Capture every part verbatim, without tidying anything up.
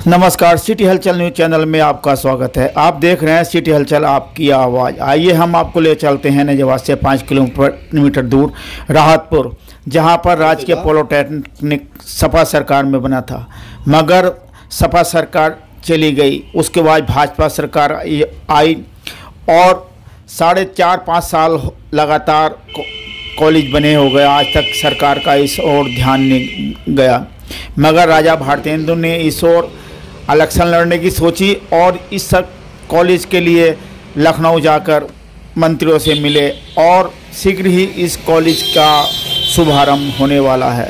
नमस्कार, सिटी हलचल news channel में आपका स्वागत है। आप देख रहे हैं सिटी हलचल, आपकी आवाज़। आइए हम आपको ले चलते हैं नजवाद से पाँच किलोमीटर दूर राहतपुर, जहां पर राजकीय पॉलिटेक्निक सपा सरकार में बना था, मगर सपा सरकार चली गई। उसके बाद भाजपा सरकार आई और साढ़े चार पाँच साल लगातार कॉलेज बने हो गए। आज तक सरकार का इस ओर ध्यान नहीं गया, मगर राजा भारतेंदु ने इस ओर इलेक्शन लड़ने की सोची और इस कॉलेज के लिए लखनऊ जाकर मंत्रियों से मिले और शीघ्र ही इस कॉलेज का शुभारंभ होने वाला है।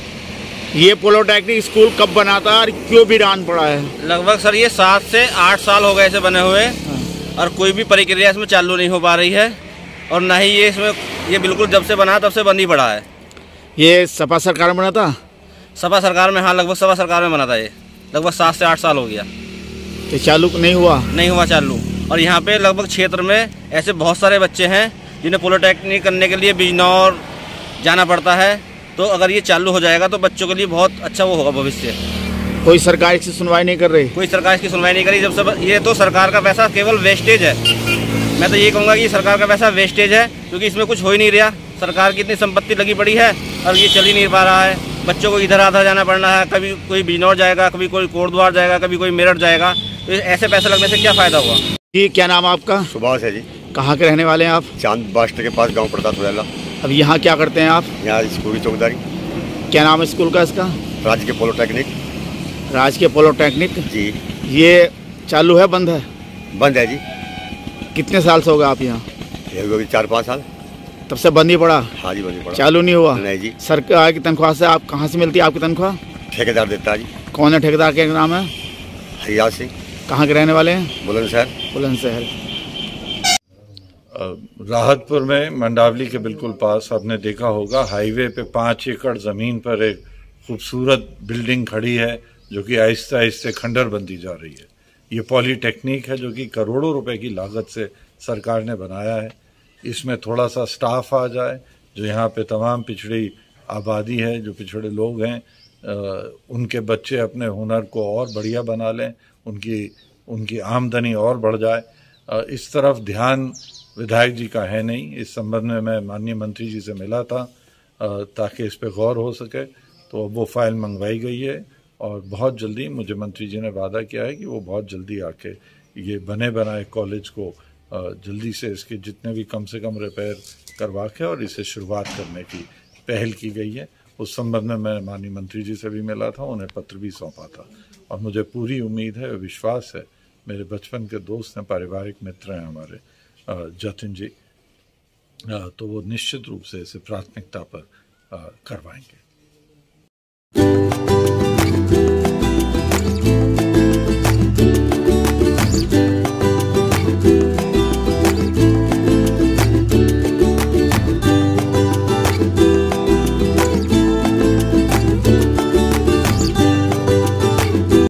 ये पॉलिटेक्निक स्कूल कब बना था और क्यों वीरान पड़ा है? लगभग सर ये सात से आठ साल हो गए इसे बने हुए और कोई भी प्रक्रिया इसमें चालू नहीं हो पा रही है और ना ही ये इसमें ये बिल्कुल जब से बना तब से बंद ही पड़ा है। ये सपा सरकार में बना था? सपा सरकार में, हाँ लगभग सपा सरकार में बना था। ये लगभग सात से आठ साल हो गया। तो चालू नहीं हुआ? नहीं हुआ चालू। और यहाँ पे लगभग क्षेत्र में ऐसे बहुत सारे बच्चे हैं जिन्हें पॉलिटेक्निक करने के लिए बिजनौर जाना पड़ता है। तो अगर ये चालू हो जाएगा तो बच्चों के लिए बहुत अच्छा वो होगा भविष्य। कोई सरकार इसकी सुनवाई नहीं कर रही? कोई सरकार इसकी सुनवाई नहीं करी। जब सब ये तो सरकार का पैसा केवल वेस्टेज है। मैं तो ये कहूँगा कि सरकार का पैसा वेस्टेज है, क्योंकि इसमें कुछ हो ही नहीं रहा। सरकार की इतनी संपत्ति लगी पड़ी है और ये चल ही नहीं पा रहा है। बच्चों को इधर आधा जाना पड़ना है, कभी कोई बिजनौर जाएगा, कभी कोई कोटद्वार जाएगा, कभी कोई मेरठ जाएगा। तो ऐसे पैसे लगने से क्या फ़ायदा हुआ? जी, क्या नाम है आपका? सुभाष है जी। कहाँ के रहने वाले हैं आप? चांद बास्टर के पास गांव पड़ता थोड़ा। अब यहाँ क्या करते हैं आप? यहाँ स्कूल की चौकीदारी। क्या नाम है स्कूल का इसका? राजकीय पॉलिटेक्निक। राजकीय पॉलिटेक्निक जी। ये चालू है बंद है? बंद है जी। कितने साल से हो गए आप यहाँ? ये चार पाँच साल। तब से बंद ही पड़ा? हाँ जी, बंद ही पड़ा। चालू नहीं हुआ? नहीं जी। सरकार की तनख्वाह से आप कहाँ से मिलती है आपकी तनख्वाह? ठेकेदार देता है जी। कौन है ठेकेदार? के नाम है? हरियाज सिंह। कहाँ के रहने वाले हैं? बुलंदशहर। बुलंदशहर। राहतपुर में मंडावली के बिल्कुल पास आपने देखा होगा, हाईवे पे पाँच एकड़ ज़मीन पर एक खूबसूरत बिल्डिंग खड़ी है जो कि आहिस्ते आहिस्ते खंडर बनती जा रही है। ये पॉलीटेक्निक है जो कि करोड़ों रुपए की लागत से सरकार ने बनाया है। इसमें थोड़ा सा स्टाफ आ जाए, जो यहाँ पे तमाम पिछड़ी आबादी है, जो पिछड़े लोग हैं, आ, उनके बच्चे अपने हुनर को और बढ़िया बना लें, उनकी उनकी आमदनी और बढ़ जाए। आ, इस तरफ ध्यान विधायक जी का है नहीं। इस संबंध में मैं माननीय मंत्री जी से मिला था आ, ताकि इस पे गौर हो सके। तो अब वो फाइल मंगवाई गई है और बहुत जल्दी मुझे मंत्री जी ने वादा किया है कि वो बहुत जल्दी आके ये बने बनाए कॉलेज को जल्दी से इसके जितने भी कम से कम रिपेयर करवा के और इसे शुरुआत करने की पहल की गई है। उस संबंध में मैं माननीय मंत्री जी से भी मिला था, उन्हें पत्र भी सौंपा था और मुझे पूरी उम्मीद है, विश्वास है, मेरे बचपन के दोस्त हैं, पारिवारिक मित्र हैं हमारे जतिन जी, तो वो निश्चित रूप से इसे प्राथमिकता पर करवाएंगे।